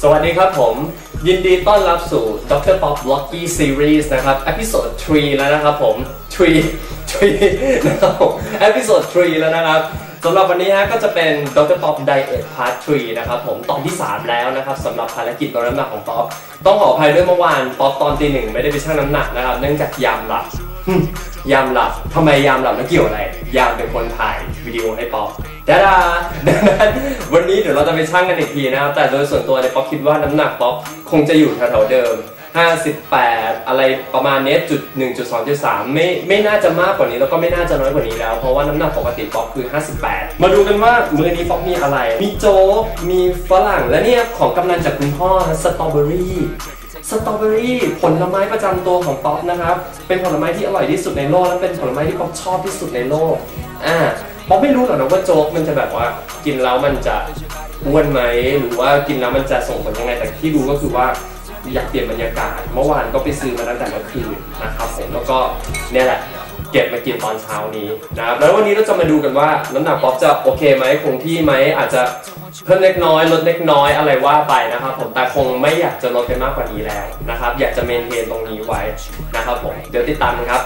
สวัสดีครับผมยินดีต้อนรับสู่ Dr. Pop Lucky Series นะครับเอพิโซด 3 แล้วนะครับผม3นะครับเอพิโซด 3 แล้วนะครับสำหรับวันนี้ฮะก็จะเป็น Dr. Pop Diet Part 3 นะครับผมตอนที่ 3 แล้วนะครับสำหรับภารกิจลดน้ำหนักของป๊อปต้องขออภัยด้วยเมื่อวานป๊อปตอนตี 1ไม่ได้ไปชั่งน้ำหนักนะครับเนื่องจากยามหลับทำไมยามหลับแล้วเกี่ยวอะไรยามเป็นคนถ่ายวิดีโอให้ป๊อปดังนั้นวันนี้เดี๋ยวเราจะไปชั่งกันอีกทีนะครับแต่โดยส่วนตัวเนี่ยป๊อปคิดว่าน้ำหนักป๊อปคงจะอยู่แถวๆเดิม58อะไรประมาณนี้1.2.3ไม่น่าจะมากกว่านี้แล้วก็ไม่น่าจะน้อยกว่านี้แล้วเพราะว่าน้ำหนักปกติป๊อปคือ58มาดูกันว่ามื้อนี้ป๊อปมีอะไรมีโจ๊กมีฝรั่งและเนี่ยของกำนันจากคุณพ่อสตรอเบอรี่ผลไม้ประจำตัวของป๊อปนะครับเป็นผลไม้ที่อร่อยที่สุดในโลกและเป็นผลไม้ที่ป๊อปชอบที่สุดในโลกป๊อปไม่รู้หรอกนะว่าโจ๊กมันจะแบบว่ากินแล้วมันจะอ้วนไหมหรือว่ากินแล้วมันจะส่งผลยังไงแต่ที่รู้ก็คือว่าอยากเปลี่ยนบรรยากาศเมื่อวานก็ไปซื้อมาตั้งแต่เมื่อคืนนะครับผมแล้วก็เนี่ยแหละเก็บมากินตอนเช้านี้นะครับแล้ววันนี้เราจะมาดูกันว่าน้ำหนักป๊อปจะโอเคไหมคงที่ไหมอาจจะเพิ่มเล็กน้อยลดเล็กน้อยอะไรว่าไปนะครับผมแต่คงไม่อยากจะลดไปมากกว่านี้แล้วนะครับอยากจะเมนเทนตรงนี้ไว้นะครับผมเดี๋ยวติดตามกันครับ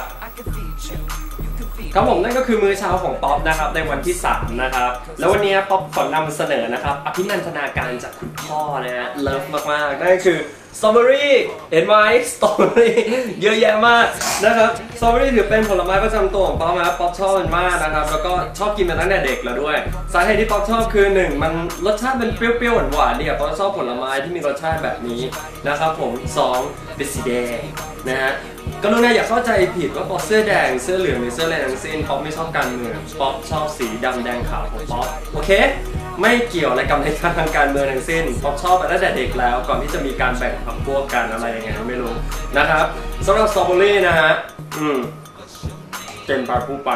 ครับผมนั่นก็คือมื้อเช้าของป๊อปนะครับในวันที่ 3นะครับแล้ววันนี้ป๊อปขอนำเสนอนะครับอภินันทนาการจากคุณพ่อนะฮะเลิฟมากๆนั่นคือสตรอเบอรี่เห็นไหมสตรอเบอรี่เยอะแยะมากนะครับสตรอเบอรี่ถือเป็นผลไม้ประจำตัวของป๊อปนะป๊อปชอบมันมากนะครับแล้วก็ชอบกินมาตั้งแต่เด็กแล้วด้วยสาเหตุที่ป๊อปชอบคือ1มันรสชาติเป็นเปรี้ยวๆหวานๆเนี่ยป๊อปชอบผลไม้ที่มีรสชาติแบบนี้นะครับผม2เป็นสีแดงนะฮะกรุณาอย่าเข้าใจผิดว่าป๊อปเสื้อแดงเสื้อเหลืองหรือเสื้ออะไรทั้งสิ้นป๊อปไม่ชอบการเมืองป๊อปชอบสีดำแดงขาวของป๊อปโอเคไม่เกี่ยวอะไรกับในทางการเมืองทั้งสิ้นป๊อปชอบมาตั้งแต่เด็กแล้วก่อนที่จะมีการแบ่งพรรคพวกกันอะไรยังไงไม่รู้นะครับสำหรับสตรอเบอรี่นะฮะเต็มปากพูดไป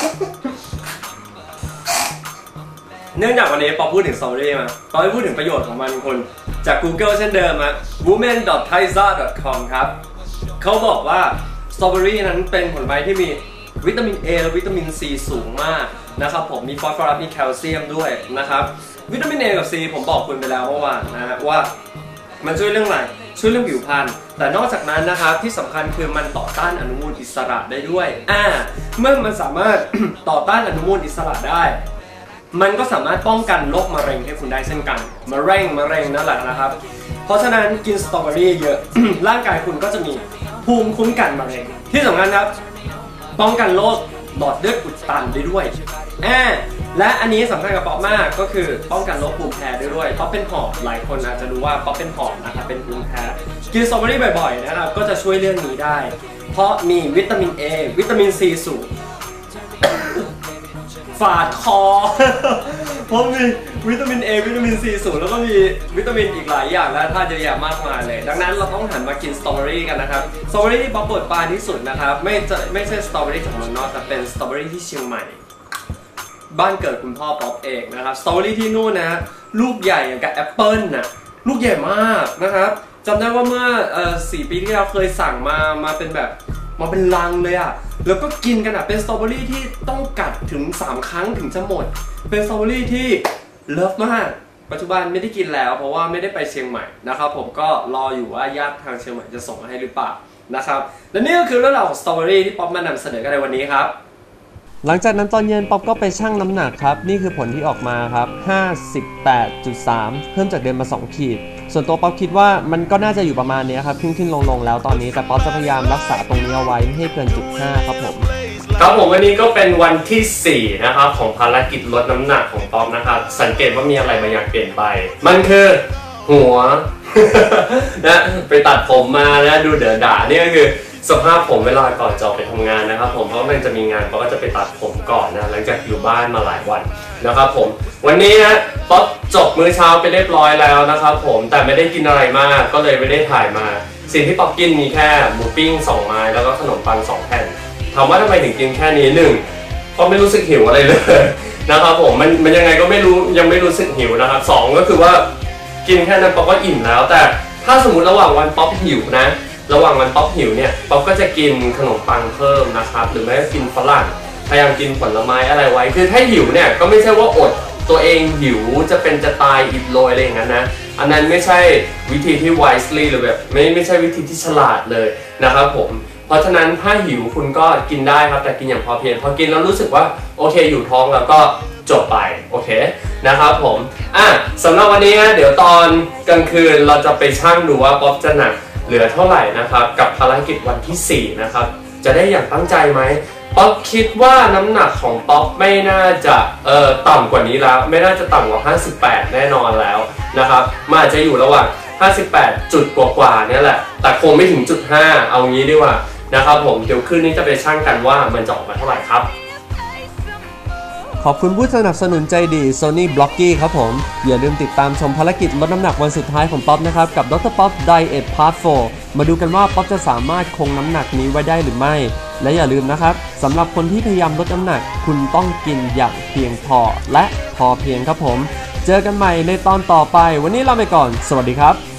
เนื่องจากวันนี้ป๊อปพูดถึงสตรอเบอรี่มาป๊อปพูดถึงประโยชน์ของมันคุณจาก Google เช่นเดิมอะ women.thaiza.com ครับเขาบอกว่าสตรอเบอรี่นั้นเป็นผลไม้ที่มีวิตามิน A และวิตามิน C สูงมากนะครับผมมีฟอสฟอรัสมีแคลเซียมด้วยนะครับวิตามิน A กับ C ผมบอกคุณไปแล้วเมื่อวานนะว่ามันช่วยเรื่องอะไรช่วยเรื่องผิวพรรณแต่นอกจากนั้นนะครับที่สำคัญคือมันต่อต้านอนุมูลอิสระได้ด้วยเมื่อมันสามารถ ต่อต้านอนุมูลอิสระได้มันก็สามารถป้องกันโรคมะเร็งให้คุณได้เช่นกันมะเร็งนั่นแหละนะครับเพราะฉะนั้นกินสตรอเบอรี่เยอะ ร่างกายคุณก็จะมีภูมิคุ้มกันมะเร็งที่สำคัญครับป้องกันโรคหลอดเลือดอุดตันได้ด้วยและอันนี้สำคัญกับป๊อปมากก็คือป้องกันโรคภูมิแพ้ได้ด้วยป๊อปเป็นหอบหลายคนอาจจะรู้ว่าป๊อปเป็นหอบนะครับเป็นภูมิแพ้กินสตรอเบอรี่บ่อยๆนะครับก็จะช่วยเรื่องนี้ได้เพราะมีวิตามิน A วิตามิน C สูง ฝาดคอ เพราะมีวิตามิน A วิตามิน C สูงแล้วก็มีวิตามินอีกหลายอย่างและธาตุเยอะแยะมากมายเลยดังนั้นเราต้องหันมากินสตรอเบอรี่กันนะครับสตรอเบอรี่ที่ป๊อปโปรดปรานที่สุดนะครับไม่ใช่สตรอเบอรี่จากเมืองนอกแต่เป็นสตรอเบอรี่ที่เชียงใหม่บ้านเกิดคุณพ่อป๊อปเองนะครับสตรอเบอรี่ที่นู่นนะลูกใหญ่อย่างกับแอปเปิ้ลนะลูกใหญ่มากนะครับจำได้ว่าเมื่อ4 ปีที่เราเคยสั่งมาเป็นแบบมาเป็นลังเลยอ่ะแล้วก็กินกันอ่ะเป็นสตรอเบอรี่ที่ต้องกัดถึง3 ครั้งถึงจะหมดเป็นสตรอเบอรี่ที่เลิฟมากปัจจุบันไม่ได้กินแล้วเพราะว่าไม่ได้ไปเชียงใหม่นะครับผมก็รออยู่ว่าญาติทางเชียงใหม่จะส่งมาให้หรือเปล่านะครับและนี่ก็คือเรื่องราวของสตรอเบอรี่ที่ป๊อปมานำเสนอกันในวันนี้ครับหลังจากนั้นตอนเย็นป๊อปก็ไปชั่งน้ำหนักครับนี่คือผลที่ออกมาครับ 58.3 เพิ่มจากเดิมมา2 ขีดส่วนตัวป๊อปคิดว่ามันก็น่าจะอยู่ประมาณนี้ครับขึ้นลงแล้วตอนนี้แต่ป๊อปจะพยายามรักษาตรงนี้เอาไว้ไม่ให้เกิน0.5ครับผมวันนี้ก็เป็นวันที่4นะครับของภารกิจลดน้ำหนักของป๊อปนะครับสังเกตว่ามีอะไรบางอย่างเปลี่ยนไปมันคือหัว นะไปตัดผมมานะดูเดือดด่านี่ก็คือสภาพผมเวลาก่อนจะออกไปทำงานนะครับผมเพราะมันจะมีงานป๊อปก็จะไปตัดผมก่อนนะหลังจากอยู่บ้านมาหลายวันนะครับผมวันนี้นะป๊อปจบมื้อเช้าไปเรียบร้อยแล้วนะครับผมแต่ไม่ได้กินอะไรมากก็เลยไม่ได้ถ่ายมาสิ่งที่ป๊อปกินมีแค่หมูปิ้ง2 ไม้แล้วก็ขนมปัง2 แผ่นถามว่าทำไมถึงกินแค่นี้1ก็ไม่รู้สึกหิวอะไรเลยนะครับผมมันยังไงก็ไม่รู้ยังไม่รู้สึกหิวนะครับ2ก็คือว่ากินแค่นั้นป๊อปก็อิ่มแล้วแต่ถ้าสมมติระหว่างวันป๊อปหิวนะระหว่างวันป๊อปหิวเนี่ยป๊อปก็จะกินขนมปังเพิ่มนะครับหรือไม่ก็กินฝรั่งพยายามกินผลไม้อะไรไว้คือถ้าหิวเนี่ยก็ไม่ใช่ว่าอดตัวเองหิวจะเป็นจะตายอิดโรยอะไรอย่างนั้นนะอันนั้นไม่ใช่วิธีที่ wisely หรือแบบไม่ใช่วิธีที่ฉลาดเลยนะครับผมเพราะฉะนั้นถ้าหิวคุณก็กินได้ครับแต่กินอย่างพอเพียงพอกินแล้วรู้สึกว่าโอเคอยู่ท้องแล้วก็จบไปโอเคนะครับผมสำหรับวันนี้นะเดี๋ยวตอนกลางคืนเราจะไปชั่งดูว่าป๊อปจะหนักเหลือเท่าไหร่นะครับกับภารกิจวันที่4นะครับจะได้อย่างตั้งใจไหมป๊อปคิดว่าน้ำหนักของป๊อปไม่น่าจะต่ำกว่านี้แล้วไม่น่าจะต่ำกว่า58แน่นอนแล้วนะครับมันอาจจะอยู่ระหว่าง58จุดกว่าเนี่ยแหละแต่คงไม่ถึงจุด5เอางี้ดีกว่านะครับผมเดี๋ยวคืนนี้จะไปชั่งกันว่ามันจะออกมาเท่าไหร่ครับขอบคุณผู้สนับสนุนใจดี Sony Blocky ครับผมอย่าลืมติดตามชมภารกิจลดน้ำหนักวันสุดท้ายของป๊อปนะครับกับ Dr. Pop Diet Part 4 มาดูกันว่าป๊อปจะสามารถคงน้ำหนักนี้ไว้ได้หรือไม่และอย่าลืมนะครับสำหรับคนที่พยายามลดน้ำหนักคุณต้องกินอย่างเพียงพอและพอเพียงครับผมเจอกันใหม่ในตอนต่อไปวันนี้ลาไปก่อนสวัสดีครับ